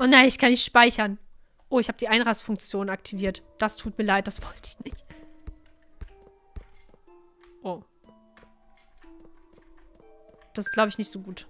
Oh nein, ich kann nicht speichern. Oh, ich habe die Einrastfunktion aktiviert. Das tut mir leid, das wollte ich nicht. Oh. Das ist, glaube ich, nicht so gut.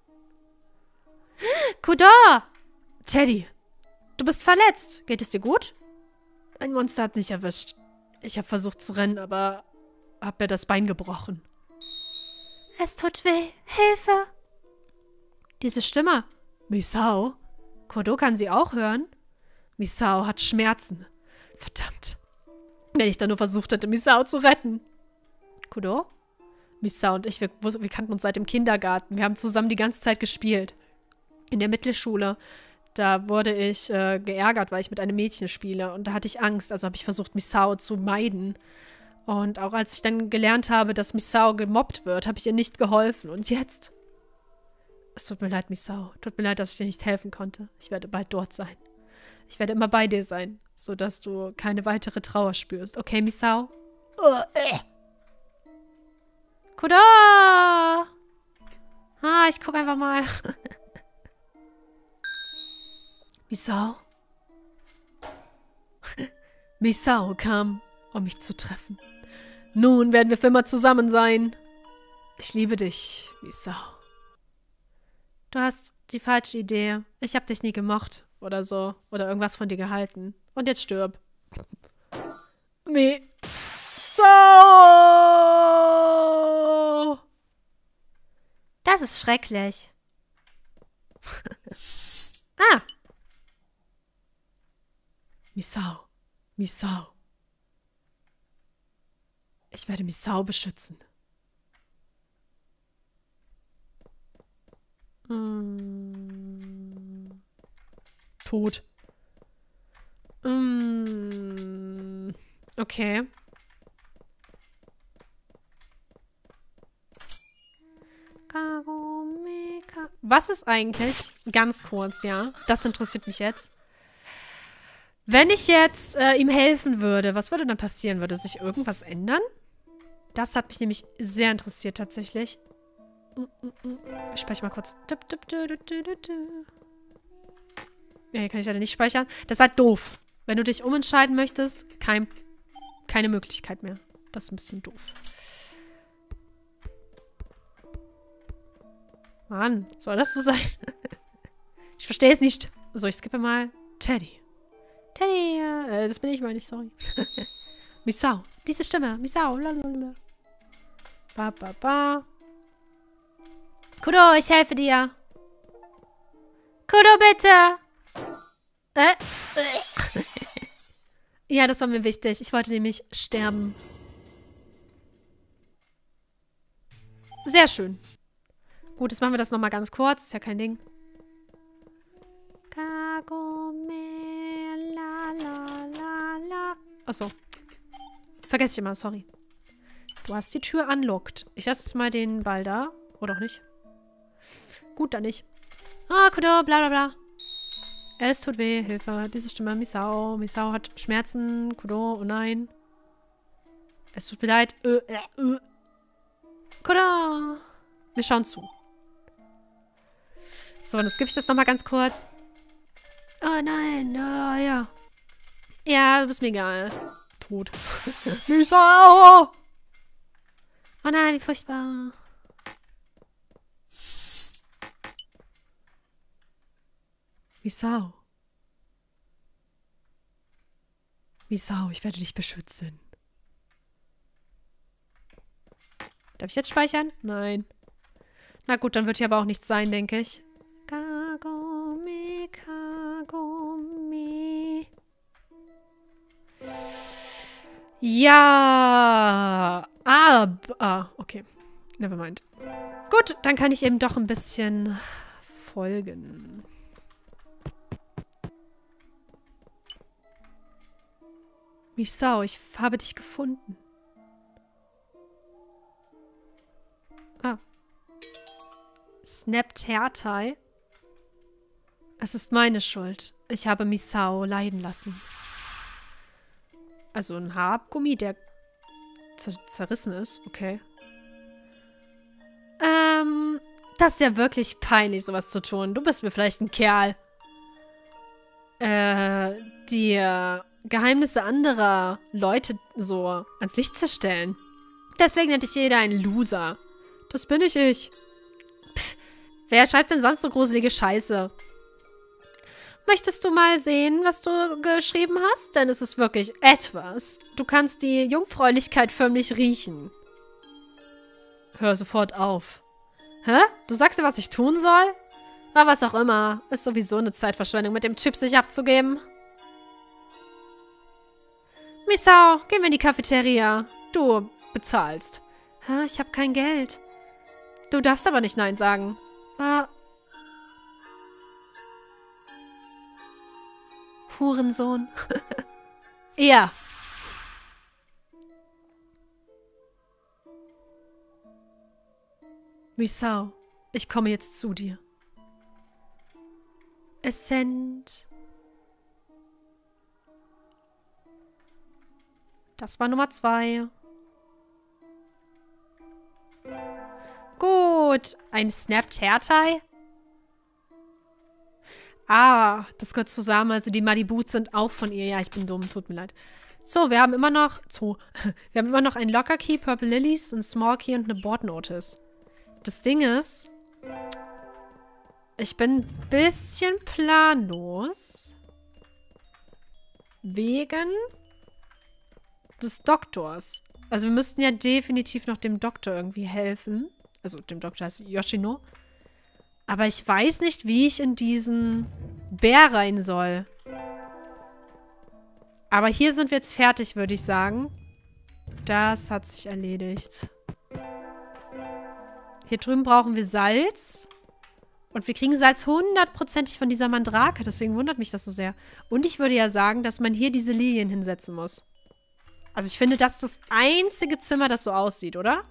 Kodor! Teddy, du bist verletzt. Geht es dir gut? Ein Monster hat mich erwischt. Ich habe versucht zu rennen, aber habe mir das Bein gebrochen. Es tut weh. Hilfe! Diese Stimme. Misao? Kodo kann sie auch hören? Misao hat Schmerzen. Verdammt. Wenn ich da nur versucht hätte, Misao zu retten. Kodo? Misao und ich, wir kannten uns seit dem Kindergarten. Wir haben zusammen die ganze Zeit gespielt. In der Mittelschule. Da wurde ich geärgert, weil ich mit einem Mädchen spiele. Und da hatte ich Angst. Also habe ich versucht, Misao zu meiden. Und auch als ich dann gelernt habe, dass Misao gemobbt wird, habe ich ihr nicht geholfen. Und jetzt? Es tut mir leid, Misao. Tut mir leid, dass ich dir nicht helfen konnte. Ich werde bald dort sein. Ich werde immer bei dir sein, sodass du keine weitere Trauer spürst. Okay, Misao? Koda! Ah, ich gucke einfach mal. Misao? Misao kam, um mich zu treffen. Nun werden wir für immer zusammen sein. Ich liebe dich, Misao. Du hast die falsche Idee. Ich habe dich nie gemocht oder so. Oder irgendwas von dir gehalten. Und jetzt stirb. Misao! Das ist schrecklich. Ah! Misao. Misao. Ich werde Misao beschützen. Tot. Okay. Was ist eigentlich, ganz kurz, ja, das interessiert mich jetzt, wenn ich jetzt ihm helfen würde, was würde dann passieren? Würde sich irgendwas ändern? Das hat mich nämlich sehr interessiert, tatsächlich. Ich speichere mal kurz. Ja, hier kann ich leider nicht speichern. Das ist halt doof. Wenn du dich umentscheiden möchtest, keine Möglichkeit mehr. Das ist ein bisschen doof. Mann, soll das so sein? Ich verstehe es nicht. So, ich skippe mal. Teddy. Teddy, das bin ich, meine ich, sorry. Misao. Diese Stimme. Misao. Lalalala. Ba, ba, ba. Kodo, ich helfe dir. Kodo, bitte. Ja, das war mir wichtig. Ich wollte nämlich sterben. Sehr schön. Gut, jetzt machen wir das nochmal ganz kurz. Ist ja kein Ding. Kagome, la, la, la, la. Achso. Vergesst ich immer, sorry. Du hast die Tür unlocked. Ich lasse jetzt mal den Ball da. Oder auch nicht. Gut, dann nicht. Ah, Kodo, bla bla bla. Es tut weh, Hilfe. Diese Stimme, Misao. Misao hat Schmerzen. Kodo, oh nein. Es tut mir leid. Kodo. Wir schauen zu. So, dann skippe ich das nochmal ganz kurz. Oh nein, oh ja. Ja, du bist mir egal. Tot. Misao! Oh nein, wie furchtbar. Misao. Misao, ich werde dich beschützen. Darf ich jetzt speichern? Nein. Na gut, dann wird hier aber auch nichts sein, denke ich. Kagome, Kagome. Ja. Okay. Nevermind. Gut, dann kann ich eben doch ein bisschen folgen. Misao, ich habe dich gefunden. Ah. Snappt Hertai. Es ist meine Schuld. Ich habe Misao leiden lassen. Also ein Haarabgummi, der zerrissen ist. Okay. Das ist ja wirklich peinlich, sowas zu tun. Du bist mir vielleicht ein Kerl. die Geheimnisse anderer Leute so ans Licht zu stellen. Deswegen nennt dich jeder einen Loser. Das bin ich. Pff, wer schreibt denn sonst so gruselige Scheiße? Möchtest du mal sehen, was du geschrieben hast? Denn es ist wirklich etwas. Du kannst die Jungfräulichkeit förmlich riechen. Hör sofort auf. Hä? Du sagst dir, was ich tun soll? Aber was auch immer. Ist sowieso eine Zeitverschwendung, mit dem Typ sich abzugeben. Misao, gehen wir in die Cafeteria. Du bezahlst. Hä? Ich habe kein Geld. Du darfst aber nicht Nein sagen. Hurensohn. Ja. Misao, ich komme jetzt zu dir. Es sind... Das war Nummer 2. Gut. Ein Snap-Tertai? Ah, das gehört zusammen. Also die Malibus sind auch von ihr. Ja, ich bin dumm. Tut mir leid. So, wir haben immer noch... Wir haben immer noch einen Locker Key, Purple Lilies, einen Small Key und eine Board Notice. Das Ding ist... Ich bin ein bisschen planlos. Wegen des Doktors. Also wir müssten ja definitiv noch dem Doktor irgendwie helfen. Also dem Doktor heißt Yoshino. Aber ich weiß nicht, wie ich in diesen Bär rein soll. Aber hier sind wir jetzt fertig, würde ich sagen. Das hat sich erledigt. Hier drüben brauchen wir Salz. Und wir kriegen Salz 100%ig von dieser Mandrake. Deswegen wundert mich das so sehr. Und ich würde ja sagen, dass man hier diese Lilien hinsetzen muss. Also ich finde, das ist das einzige Zimmer, das so aussieht, oder?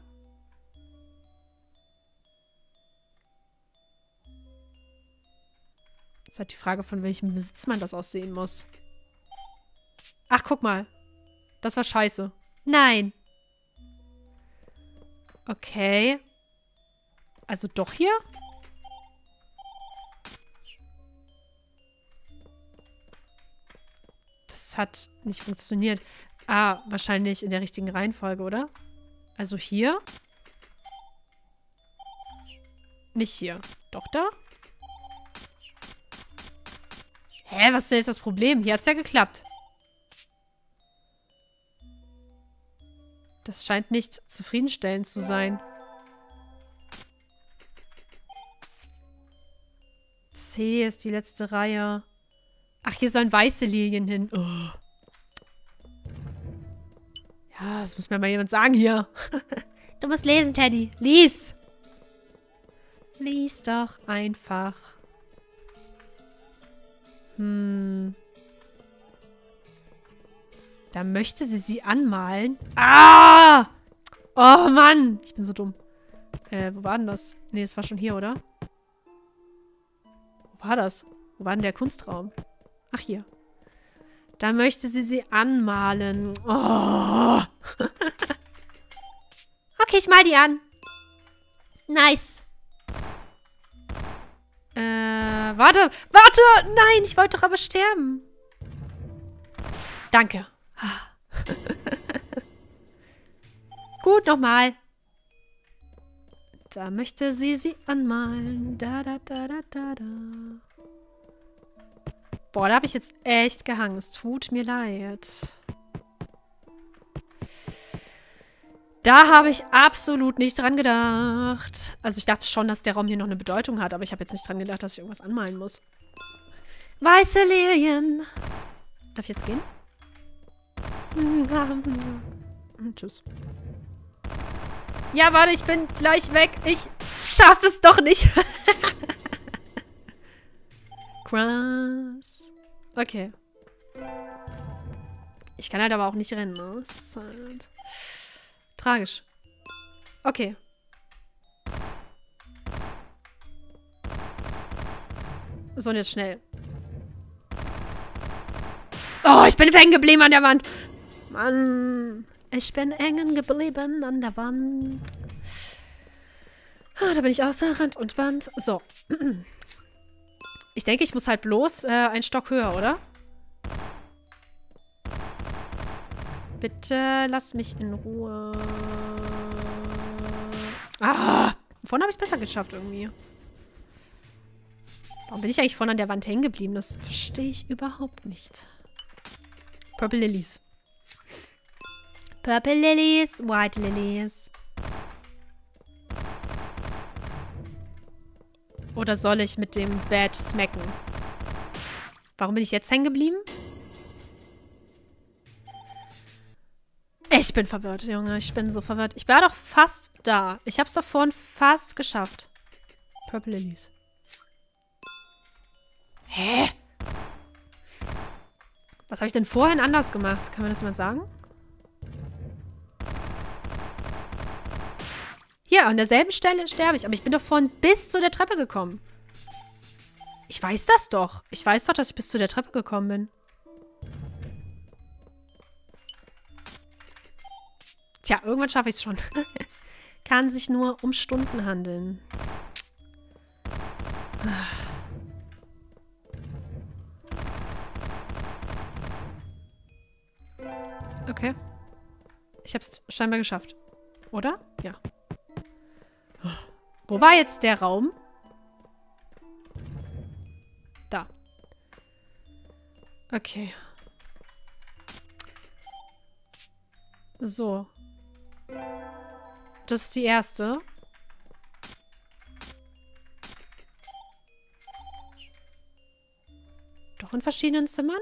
Jetzt ist halt die Frage, von welchem Besitz man das aussehen muss. Ach, guck mal. Das war scheiße. Nein. Okay. Also doch hier? Das hat nicht funktioniert. Ah, wahrscheinlich in der richtigen Reihenfolge, oder? Also hier. Nicht hier. Doch da? Hä, was ist denn jetzt das Problem? Hier hat's ja geklappt. Das scheint nicht zufriedenstellend zu sein. C ist die letzte Reihe. Ach, hier sollen weiße Lilien hin. Oh. Ja, das muss mir mal jemand sagen hier. Du musst lesen, Teddy. Lies! Lies doch einfach. Da möchte sie anmalen. Ah! Oh, Mann! Ich bin so dumm. Wo war denn das? Nee, das war schon hier, oder? Wo war das? Wo war denn der Kunstraum? Ach, hier. Da möchte sie anmalen. Oh. Okay, ich mal die an. Nice. Warte. Nein, ich wollte doch aber sterben. Danke. Gut, nochmal. Da möchte sie anmalen. Da. Boah, da habe ich jetzt echt gehangen. Es tut mir leid. Da habe ich absolut nicht dran gedacht. Also ich dachte schon, dass der Raum hier noch eine Bedeutung hat, aber ich habe jetzt nicht dran gedacht, dass ich irgendwas anmalen muss. Weiße Lilien. Darf ich jetzt gehen? Tschüss. Ja, warte, ich bin gleich weg. Ich schaffe es doch nicht. Krass. Okay. Ich kann halt aber auch nicht rennen, ne? Das ist halt tragisch. Okay. So, und jetzt schnell. Oh, ich bin hängen geblieben an der Wand. Mann. Ich bin hängen geblieben an der Wand. Ah, da bin ich außer Rand und Wand. So. Ich denke, ich muss halt bloß einen Stock höher, oder? Bitte lass mich in Ruhe. Ah! Vorhin habe ich es besser geschafft irgendwie. Warum bin ich eigentlich vorne an der Wand hängen geblieben? Das verstehe ich überhaupt nicht. Purple Lilies. Purple Lilies, White Lilies. Oder soll ich mit dem Badge smacken? Warum bin ich jetzt hängen geblieben? Ich bin verwirrt, Junge. Ich bin so verwirrt. Ich war doch fast da. Ich hab's doch vorhin fast geschafft. Purple Lilies. Hä? Was habe ich denn vorhin anders gemacht? Kann mir das jemand sagen? Hier, an derselben Stelle sterbe ich. Aber ich bin doch vorhin bis zu der Treppe gekommen. Ich weiß das doch. Ich weiß doch, dass ich bis zu der Treppe gekommen bin. Tja, irgendwann schaffe ich es schon. Kann sich nur um Stunden handeln. Okay. Ich habe es scheinbar geschafft. Oder? Ja. Wo war jetzt der Raum? Da. Okay. So. Das ist die erste. Doch in verschiedenen Zimmern?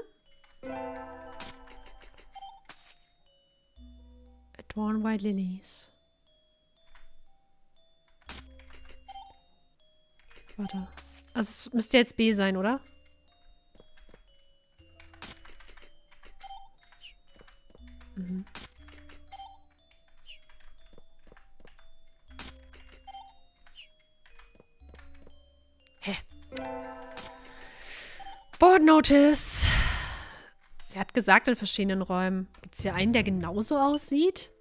Adorn White Lilies. Warte. Also es müsste jetzt B sein, oder? Mhm. Hä? Board Notice. Sie hat gesagt, in verschiedenen Räumen. Gibt es hier einen, der genauso aussieht?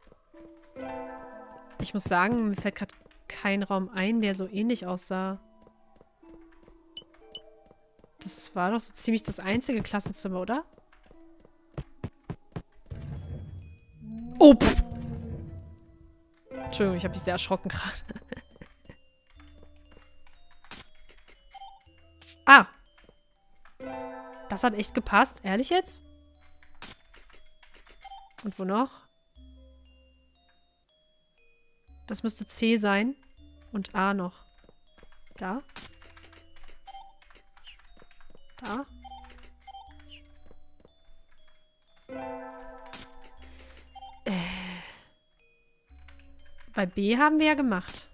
Ich muss sagen, mir fällt gerade kein Raum ein, der so ähnlich aussah. Das war doch so ziemlich das einzige Klassenzimmer, oder? Oh, pff. Entschuldigung, ich habe mich sehr erschrocken gerade. Ah. Das hat echt gepasst. Ehrlich jetzt? Und wo noch? Das müsste C sein. Und A noch. Da. Da. Bei B haben wir ja gemacht.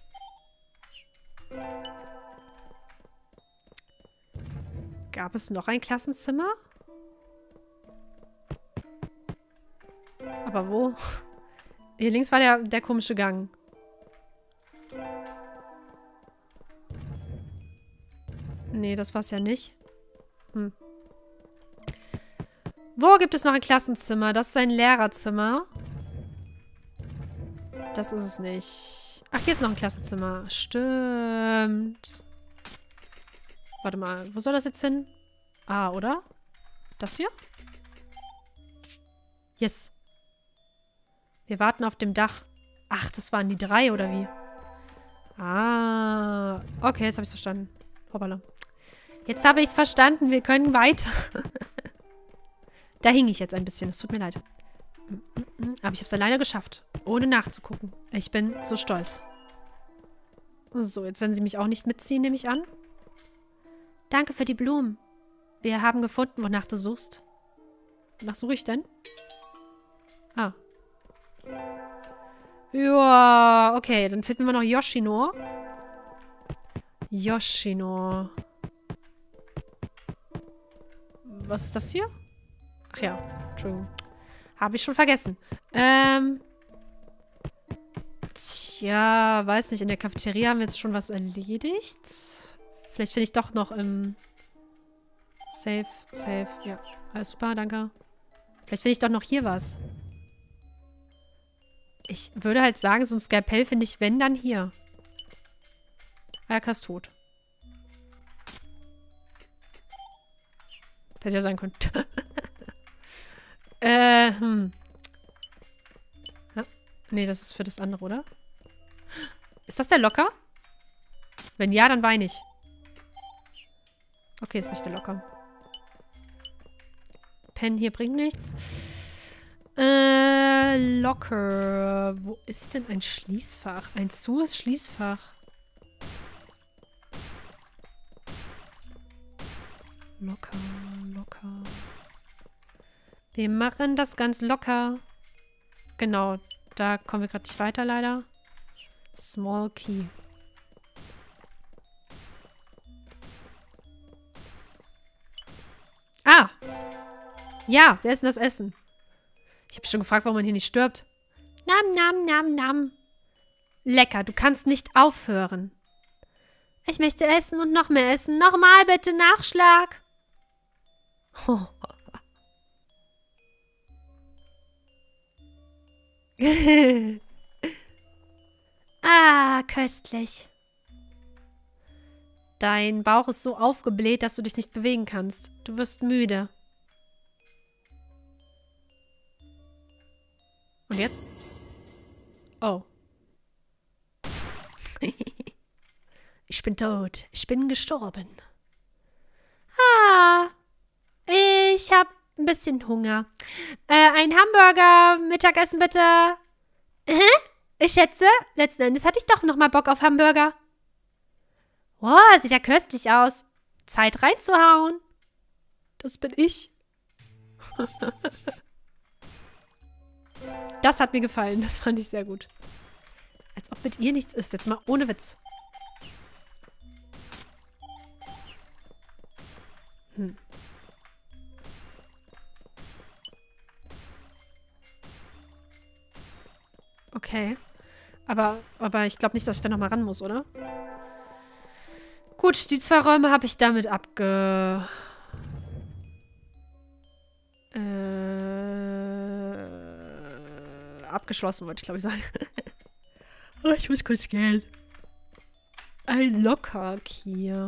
Gab es noch ein Klassenzimmer? Aber wo? Hier links war der komische Gang. Nee, das war's ja nicht. Hm. Wo gibt es noch ein Klassenzimmer? Das ist ein Lehrerzimmer. Das ist es nicht. Ach, hier ist noch ein Klassenzimmer. Stimmt. Warte mal, wo soll das jetzt hin? Ah, oder? Das hier? Yes. Wir warten auf dem Dach. Ach, das waren die 3, oder wie? Ah. Okay, jetzt habe ich es verstanden. Hoppala. Jetzt habe ich es verstanden. Wir können weiter. Da hing ich jetzt ein bisschen. Es tut mir leid. Aber ich habe es alleine geschafft. Ohne nachzugucken. Ich bin so stolz. So, jetzt werden sie mich auch nicht mitziehen, nehme ich an. Danke für die Blumen. Wir haben gefunden, wonach du suchst. Wonach suche ich denn? Ah. Ja, okay. Dann finden wir noch Yoshino. Yoshino. Was ist das hier? Ach ja, Entschuldigung. Habe ich schon vergessen. Tja, weiß nicht. In der Cafeteria haben wir jetzt schon was erledigt. Vielleicht finde ich doch noch im Safe. Ja, alles super, danke. Vielleicht finde ich doch noch hier was. Ich würde halt sagen, so ein Skalpell finde ich, wenn, dann hier. Ayaka ist tot. Hätte ja sein können. Ja. Nee, das ist für das andere, oder? Ist das der Locker? Wenn ja, dann weine ich. Okay, ist nicht der Locker. Pen hier bringt nichts. Locker. Wo ist denn ein Schließfach? Ein zues Schließfach. Locker, locker. Wir machen das ganz locker. Genau, da kommen wir gerade nicht weiter, leider. Small Key. Ah! Ja, wer ist denn das Essen? Ich habe schon gefragt, warum man hier nicht stirbt. Nam, nam, nam, nam. Lecker, du kannst nicht aufhören. Ich möchte essen und noch mehr essen. Nochmal bitte, Nachschlag. Oh. Ah, köstlich. Dein Bauch ist so aufgebläht, dass du dich nicht bewegen kannst. Du wirst müde. Und jetzt? Oh. Ich bin tot. Ich bin gestorben. Ah. Ich hab ein bisschen Hunger. Ein Hamburger, Mittagessen bitte. Ich schätze, letzten Endes hatte ich doch noch mal Bock auf Hamburger. Wow, sieht ja köstlich aus. Zeit reinzuhauen. Das bin ich. Das hat mir gefallen. Das fand ich sehr gut. Als ob mit ihr nichts ist. Jetzt mal ohne Witz. Okay. Aber ich glaube nicht, dass ich da nochmal ran muss, oder? Gut, die 2 Räume habe ich damit abgeschlossen, wollte ich glaube ich sagen. Oh, ich muss kurz gehen. Ein Locker-Key.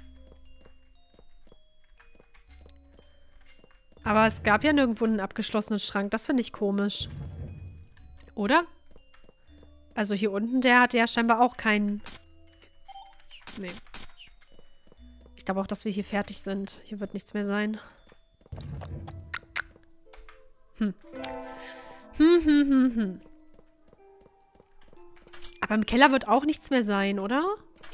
Aber es gab ja nirgendwo einen abgeschlossenen Schrank. Das finde ich komisch. Oder? Also hier unten, der hat ja scheinbar auch keinen... Nee. Ich glaube auch, dass wir hier fertig sind. Hier wird nichts mehr sein. Aber im Keller wird auch nichts mehr sein, oder?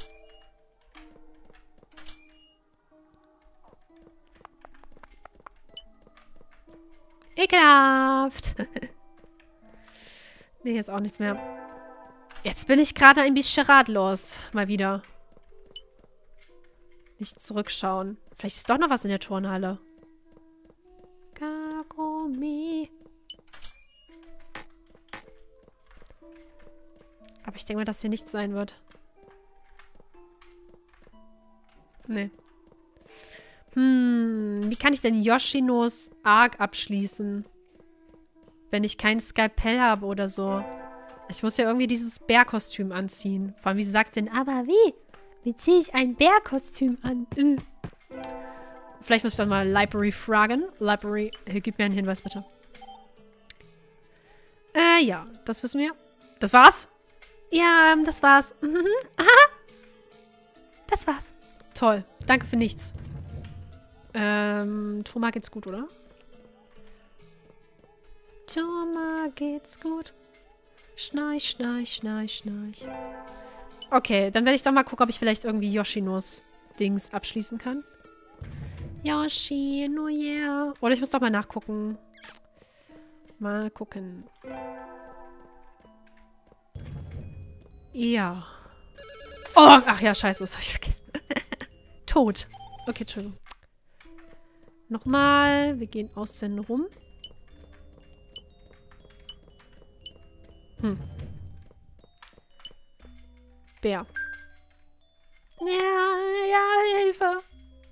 Ekelhaft. Nee, hier ist auch nichts mehr. Jetzt bin ich gerade ein bisschen ratlos. Mal wieder. Nicht zurückschauen. Vielleicht ist doch noch was in der Turnhalle. Karomi. Aber ich denke mal, dass hier nichts sein wird. Nee. Wie kann ich denn Yoshinos Arc abschließen? Wenn ich kein Skalpell habe oder so. Ich muss ja irgendwie dieses Bärkostüm anziehen. Vor allem, wie sie sagt denn, aber wie? Wie ziehe ich ein Bärkostüm an? Vielleicht muss ich dann mal Library fragen. Library, gib mir einen Hinweis, bitte. Ja, das wissen wir. Das war's? Ja, das war's. Aha. Das war's. Toll. Danke für nichts. Thomas geht's gut, oder? Thomas geht's gut. Schnarch, schnarch, schnarch, schnarch. Okay, dann werde ich doch mal gucken, ob ich vielleicht irgendwie Yoshinos Dings abschließen kann. Yoshino, yeah. Oder ich muss doch mal nachgucken. Mal gucken. Ja. Oh, ach ja, scheiße, das habe ich vergessen. Tot. Okay, Entschuldigung. Nochmal. Wir gehen außen rum. Bär. Ja, Hilfe.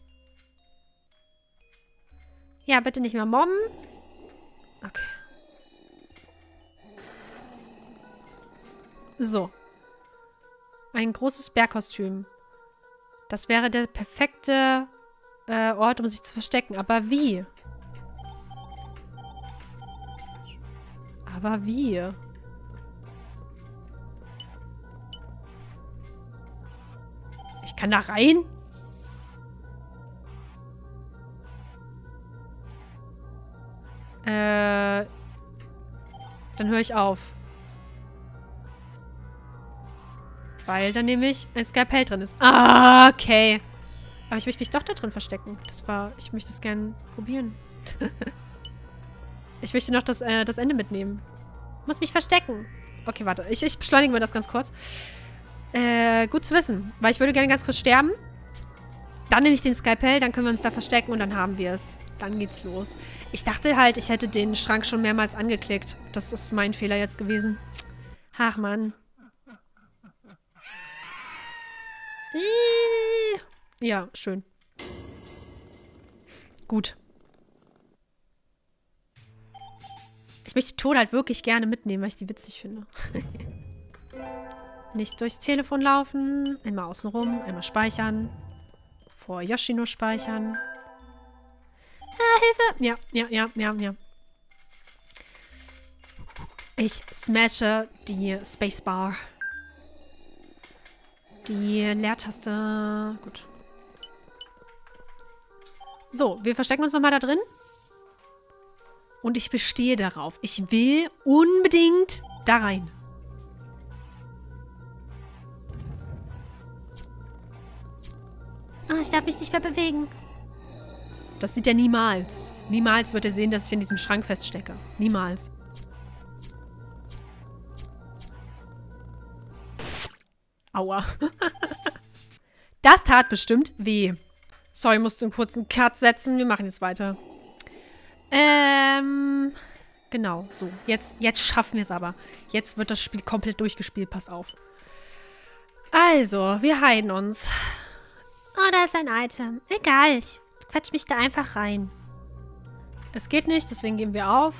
Ja, bitte nicht mehr mobben. Okay. So. Ein großes Bärkostüm. Das wäre der perfekte Ort, um sich zu verstecken. Aber wie? Aber wie? Ich kann da rein? Dann höre ich auf. Weil da nämlich ein Skalpell drin ist. Ah, okay. Aber ich möchte mich doch da drin verstecken. Ich möchte das gerne probieren. Ich möchte noch das Ende mitnehmen. Muss mich verstecken. Okay, warte. Ich beschleunige mir das ganz kurz. Gut zu wissen. Weil ich würde gerne ganz kurz sterben. Dann nehme ich den Skalpell, dann können wir uns da verstecken und dann haben wir es. Dann geht's los. Ich dachte halt, ich hätte den Schrank schon mehrmals angeklickt. Das ist mein Fehler jetzt gewesen. Ach, Mann. Ja, schön. Gut. Ich möchte die Tode halt wirklich gerne mitnehmen, weil ich die witzig finde. Nicht durchs Telefon laufen. Einmal außen rum, einmal speichern. Vor Yoshino speichern. Hilfe! Ja. Ich smashe die Spacebar. Die Leertaste. Gut. So, wir verstecken uns nochmal da drin. Und ich bestehe darauf. Ich will unbedingt da rein. Oh, ich darf mich nicht mehr bewegen. Das sieht er niemals. Niemals wird er sehen, dass ich in diesem Schrank feststecke. Niemals. Aua. Das tat bestimmt weh. Sorry, ich musste einen kurzen Cut setzen. Wir machen jetzt weiter. Genau, so. Jetzt schaffen wir es aber. Jetzt wird das Spiel komplett durchgespielt. Pass auf. Also, wir heilen uns. Oh, da ist ein Item. Egal, ich quetsch mich da einfach rein. Es geht nicht, deswegen geben wir auf.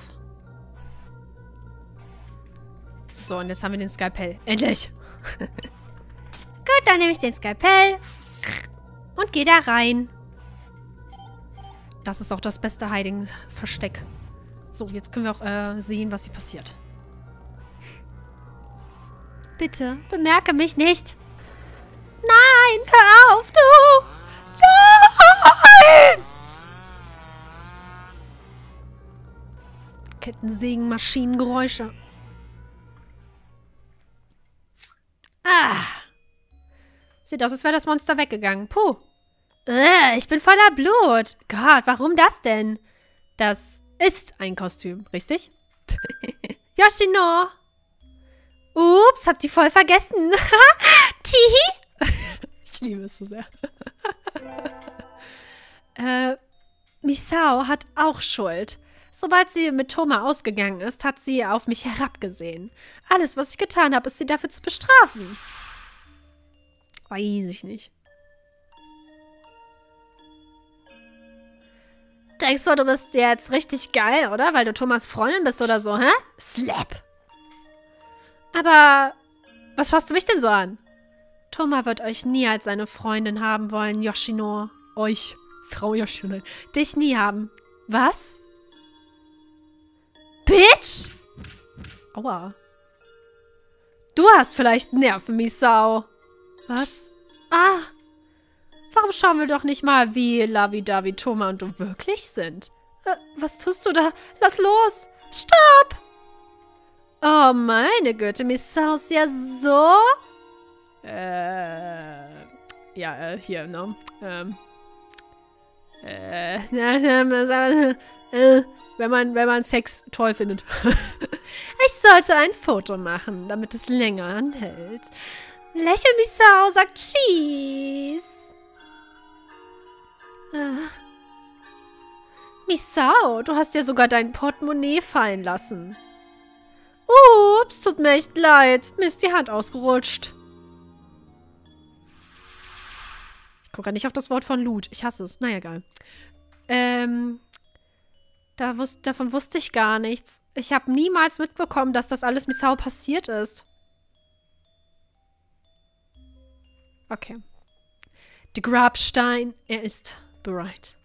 So, und jetzt haben wir den Skalpell. Endlich! Gut, dann nehme ich den Skalpell und gehe da rein. Das ist auch das beste Hiding-Versteck. So, jetzt können wir auch sehen, was hier passiert. Bitte, bemerke mich nicht. Nein, hör auf, du! Nein! Kettensägen, Maschinengeräusche. Ah! Sieht aus, als wäre das Monster weggegangen. Puh. Ich bin voller Blut. Gott, warum das denn? Das ist ein Kostüm, richtig? Yoshino! Ups, hab die voll vergessen. Tihi! Ich liebe es so sehr. Misao hat auch Schuld. Sobald sie mit Thoma ausgegangen ist, hat sie auf mich herabgesehen. Alles, was ich getan habe, ist sie dafür zu bestrafen. Weiß ich nicht. Denkst du, du bist jetzt richtig geil, oder? Weil du Thomas Freundin bist oder so, hä? Slap. Aber was schaust du mich denn so an? Thoma wird euch nie als seine Freundin haben wollen, Yoshino. Euch, Frau Yoshino. Dich nie haben. Was? Bitch! Aua. Du hast vielleicht Nerven, Misao. Was? Ah. Warum schauen wir doch nicht mal, wie Lavi-Davi, Thoma und du wirklich sind? Was tust du da? Lass los! Stopp! Oh, meine Güte, Misao ist ja so... hier, ne? Wenn man Sex toll findet. Ich sollte ein Foto machen, damit es länger anhält. Lächel, Misao, sagt Cheese. Misao, du hast ja sogar dein Portemonnaie fallen lassen. Ups, tut mir echt leid. Mir ist die Hand ausgerutscht. Ich gucke nicht auf das Wort von Loot. Ich hasse es. Na egal. Davon wusste ich gar nichts. Ich habe niemals mitbekommen, dass das alles Misao passiert ist. Okay. Der Grabstein, er ist bereit.